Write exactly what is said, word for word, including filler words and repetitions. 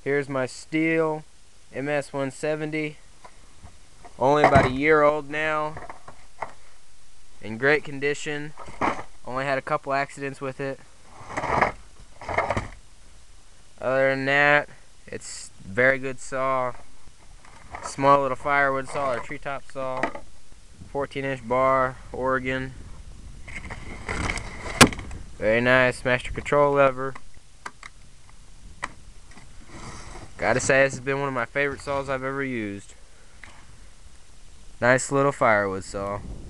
Here's my Stihl M S one seventy. Only about a year old now. In great condition. Only had a couple accidents with it. Other than that, it's very good saw. Small little firewood saw or treetop saw. fourteen inch bar, Oregon. Very nice master control lever. Gotta say, this has been one of my favorite saws I've ever used. Nice little firewood saw.